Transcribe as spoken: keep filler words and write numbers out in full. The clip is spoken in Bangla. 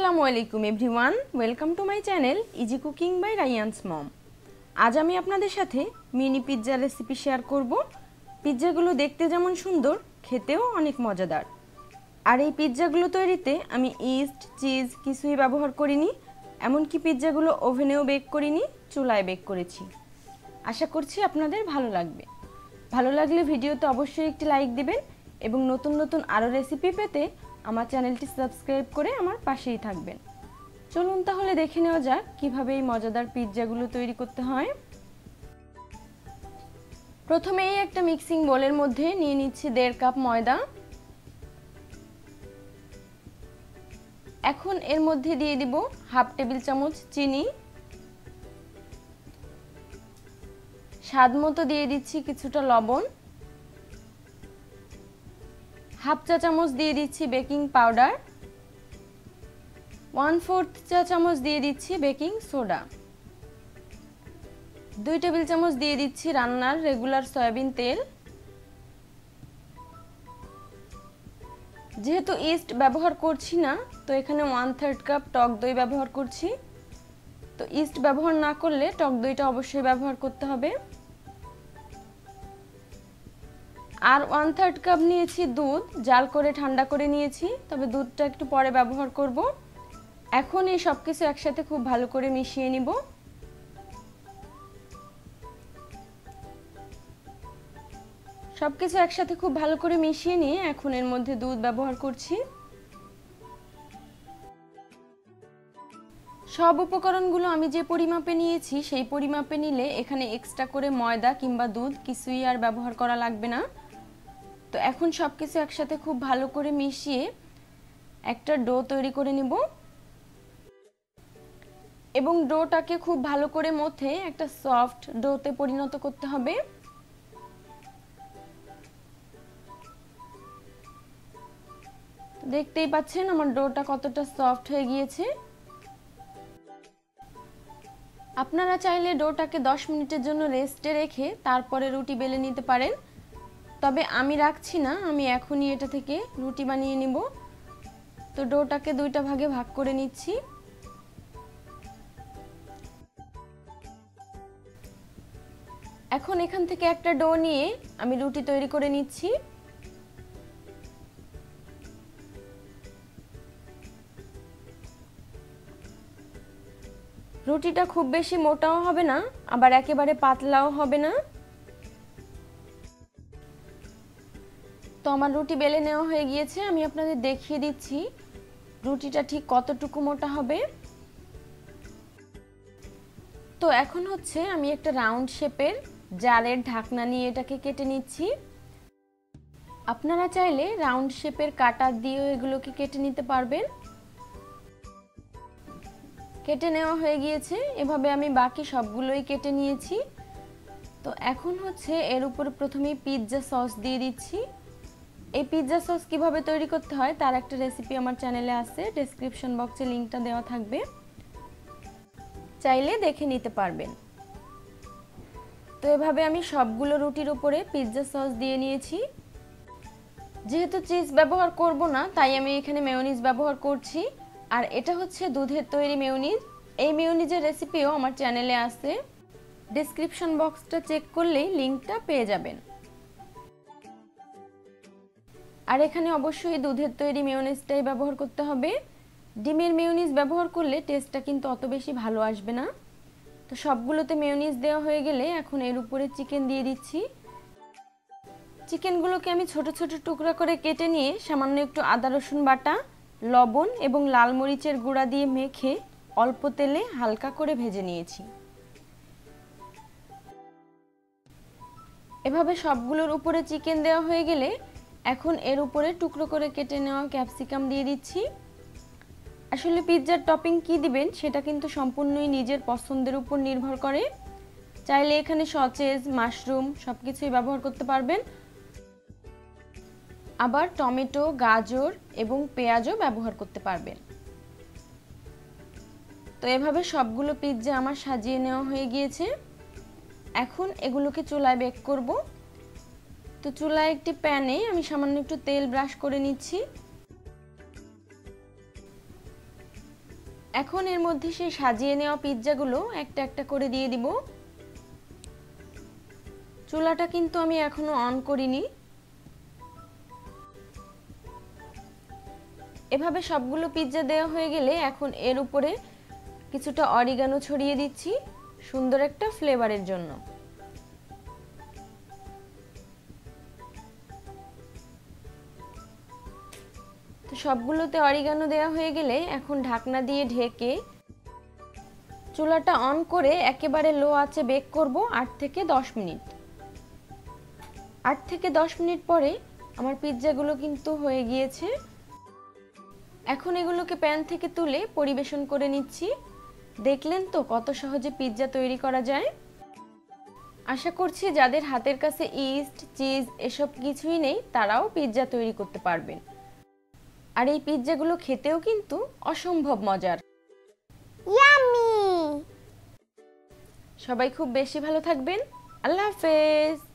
আসসালামু আলাইকুম everyone, welcome to my channel easy cooking by Rayan's mom. আজ আমি আপনাদের সাথে মিনি পিৎজা রেসিপি শেয়ার করব। পিৎজাগুলো দেখতে যেমন সুন্দর, খেতেও অনেক মজাদার। আর এই পিৎজাগুলো তৈরিতে আমি ইস্ট, চিজ কিছুই ব্যবহার করিনি। এমনকি পিৎজাগুলো ওভেনেও বেক করিনি, চুলায় বেক করেছি। আশা করছি আপনাদের ভালো লাগবে। ভালো লাগলে ভিডিওতে অবশ্যই একটি লাইক দিবেন এবং নতুন নতুন আরও রেসিপি পেতে আমার চ্যানেলটি সাবস্ক্রাইব করে আমার পাশেই থাকবেন। চলুন তাহলে দেখে নেওয়া যাক কিভাবে এই মজাদার পিৎজাগুলো তৈরি করতে হয়। প্রথমেই একটা মিক্সিং বোলের মধ্যে নিয়ে নিচ্ছি দেড় কাপ ময়দা। এখন এর মধ্যে দিয়ে দিব হাফ টেবিল চামচ চিনি, স্বাদ মতো দিয়ে দিচ্ছি কিছুটা লবণ, হাফ চা চামচ দিয়ে দিচ্ছি বেকিং পাউডার, ওয়ান ফোর্থ চা চামচ দিয়ে দিচ্ছি বেকিং সোডা, দুই টেবিল চামচ দিয়ে দিচ্ছি রান্নার রেগুলার সয়াবিন তেল। যেহেতু ইস্ট ব্যবহার করছি না, তো এখানে ওয়ান থার্ড কাপ টক দই ব্যবহার করছি। তো ইস্ট ব্যবহার না করলে টক দইটা অবশ্যই ব্যবহার করতে হবে। আর ওয়ান থার্ড কাপ নিয়েছি দুধ, জাল করে ঠান্ডা করে নিয়েছি, তবে দুধটা একটু পরে ব্যবহার করব। এখন এই সব কিছু একসাথে খুব ভালো করে মিশিয়ে নিব। সব কিছু একসাথে খুব ভালো করে মিশিয়ে নিয়ে এখন এর মধ্যে দুধ ব্যবহার করছি। সব উপকরণগুলো আমি যে পরিমাপে নিয়েছি সেই পরিমাপে নিলে এখানে এক্সট্রা করে ময়দা কিংবা দুধ কিছুই আর ব্যবহার করা লাগবে না। তো এখন সব কিছু একসাথে খুব ভালো করে মিশিয়ে একটা ডো তৈরি করে নিব এবং ডোটাকে খুব ভালো করে মথে একটা সফট ডোতে পরিণত করতে হবে। দেখতেই পাচ্ছেন আমার ডোটা কতটা সফট হয়ে গিয়েছে। আপনারা চাইলে ডোটাকে দশ মিনিটের জন্য রেস্টে রেখে তারপরে রুটি বেলে নিতে পারেন, তবে আমি রাখছি না, আমি এখনই এটা থেকে রুটি বানিয়ে নিব। তো ডোটাকে দুইটা ভাগে ভাগ করে নিচ্ছি। এখন এখান থেকে একটা ডো নিয়ে আমি রুটি তৈরি করে নিচ্ছি। রুটিটা খুব বেশি মোটাও হবে না, আবার একেবারে পাতলাও হবে না। তো আমার রুটি বেলে নেওয়া হয়ে গিয়েছে, আমি আপনাদের দেখিয়ে দিচ্ছি রুটিটা ঠিক কতটুকু মোটা হবে। তো এখন হচ্ছে আমি একটা রাউন্ড শেপের জারের ঢাকনা নিয়ে এটাকে কেটে নিচ্ছি। আপনারা চাইলে রাউন্ড শেপের কাটার দিয়েও এগুলোকে কেটে নিতে পারবেন। কেটে নেওয়া হয়ে গিয়েছে, এভাবে আমি বাকি সবগুলোই কেটে নিয়েছি। তো এখন হচ্ছে এর উপরে প্রথমেই পিৎজা সস দিয়ে দিচ্ছি। এই পিৎজা সস কিভাবে তৈরি করতে হয় তার একটা রেসিপি আমার চ্যানেলে আছে, ডেসক্রিপশন বক্সে লিংকটা দেওয়া থাকবে, চাইলে দেখে নিতে পারবেন। তো এভাবে আমি সবগুলো রুটির উপরে পিৎজা সস দিয়ে নিয়েছি। যেহেতু চিজ ব্যবহার করব না, তাই আমি এখানে মেয়োনিজ ব্যবহার করছি। আর এটা হচ্ছে দুধের তৈরি মেয়োনিজ। এই মেয়োনিজের রেসিপিও আমার চ্যানেলে আছে, ডেসক্রিপশন বক্সটা চেক করলেই লিংকটা পেয়ে যাবেন। আর এখানে অবশ্যই দুধের তৈরি মেয়োনিজটাই ব্যবহার করতে হবে। ডিমের মেয়োনিজ ব্যবহার করলে টেস্টটা কিন্তু অত বেশি ভালো আসবে না। তো সবগুলোতে মেয়োনিজ দেওয়া হয়ে গেলে এখন এর উপরে চিকেন দিয়ে দিচ্ছি। চিকেনগুলোকে আমি ছোট ছোট টুকরা করে কেটে নিয়ে সামান্য একটু আদা রসুন বাটা, লবণ এবং লাল মরিচের গুঁড়া দিয়ে মেখে অল্প তেলে হালকা করে ভেজে নিয়েছি। এভাবে সবগুলোর উপরে চিকেন দেওয়া হয়ে গেলে এখন এর উপরে টুকরো করে কেটে নেওয়া ক্যাপসিকাম দিয়ে দিচ্ছি। আসলে পিৎজার টপিং কি দিবেন সেটা কিন্তু সম্পূর্ণই নিজের পছন্দের উপর নির্ভর করে। চাইলে এখানে সসেজ, মাশরুম সবকিছুই ব্যবহার করতে পারবেন, আবার টমেটো, গাজর এবং পেঁয়াজও ব্যবহার করতে পারবেন। তো এভাবে সবগুলো পিৎজা আমার সাজিয়ে নেওয়া হয়ে গিয়েছে। এখন এগুলোকে চুলায় বেক করব। তো চুলায় একটি প্যানে আমি সামান্য একটু তেল ব্রাশ করে নিচ্ছি। এখন এর মধ্যে সেই সাজিয়ে নেওয়া পিৎজাগুলো একটা একটা করে দিয়ে দিব। চুলাটা কিন্তু আমি এখনো অন করিনি। এভাবে সবগুলো পিৎজা দেওয়া হয়ে গেলে এখন এর উপরে কিছুটা অরিগানো ছড়িয়ে দিচ্ছি সুন্দর একটা ফ্লেভারের জন্য। তো সবগুলোতে অরিগানো দেওয়া হয়ে গেলে এখন ঢাকনা দিয়ে ঢেকে চুলাটা অন করে একেবারে লো আঁচে বেক করব আট থেকে দশ মিনিট। আট থেকে দশ মিনিট পরে আমার পিৎজাগুলো কিন্তু হয়ে গিয়েছে। এখন এগুলোকে প্যান থেকে তুলে পরিবেশন করে নিচ্ছি। দেখলেন তো কত সহজে পিৎজা তৈরি করা যায়। আশা করছি যাদের হাতের কাছে ইস্ট, চিজ এসব কিছুই নেই তারাও পিৎজা তৈরি করতে পারবেন। আর এই পিৎজাগুলো খেতেও কিন্তু অসম্ভব মজার। ইয়াম্মি। সবাই খুব বেশি ভালো থাকবেন। আল্লাহ হাফেজ।